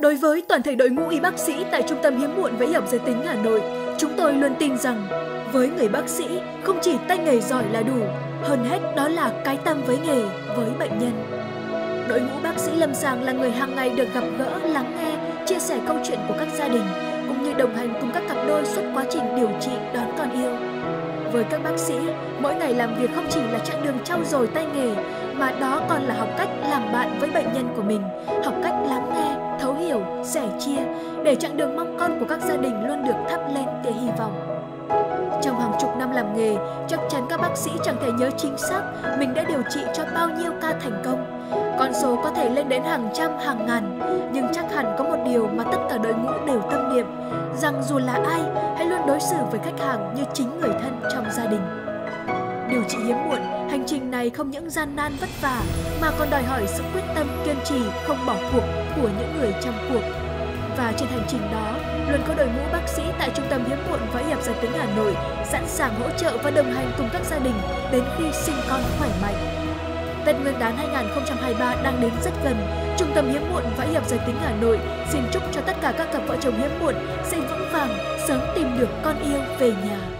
Đối với toàn thể đội ngũ y bác sĩ tại Trung tâm Hiếm muộn và Y học giới tính Hà Nội, chúng tôi luôn tin rằng với người bác sĩ, không chỉ tay nghề giỏi là đủ, hơn hết đó là cái tâm với nghề, với bệnh nhân. Đội ngũ bác sĩ lâm sàng là người hàng ngày được gặp gỡ, lắng nghe, chia sẻ câu chuyện của các gia đình, cũng như đồng hành cùng các cặp đôi suốt quá trình điều trị đón con yêu. Với các bác sĩ, mỗi ngày làm việc không chỉ là chặng đường trau dồi tay nghề, mà đó còn là học cách làm bạn với bệnh nhân của mình, học cách lắng nghe, thấu hiểu, sẻ chia, để chặng đường mong con của các gia đình luôn được thắp lên tia hy vọng. Trong hàng chục năm làm nghề, chắc chắn các bác sĩ chẳng thể nhớ chính xác mình đã điều trị cho bao nhiêu ca thành công. Con số có thể lên đến hàng trăm, hàng ngàn, nhưng chắc hẳn có một điều mà tất cả đội ngũ đều tâm niệm, rằng dù là ai, hãy luôn đối xử với khách hàng như chính người thân trong gia đình. Điều trị hiếm muộn, hành trình này không những gian nan vất vả, mà còn đòi hỏi sự quyết tâm, kiên trì, không bỏ cuộc của những người trong cuộc. Và trên hành trình đó, luôn có đội ngũ bác sĩ tại Trung tâm Hiếm muộn và Y học giới tính Hà Nội sẵn sàng hỗ trợ và đồng hành cùng các gia đình đến khi sinh con khỏe mạnh. Tết Nguyên đán 2023 đang đến rất gần. Trung tâm Hiếm muộn và Y học giới tính Hà Nội xin chúc cho tất cả các cặp vợ chồng hiếm muộn sẽ vững vàng, sớm tìm được con yêu về nhà.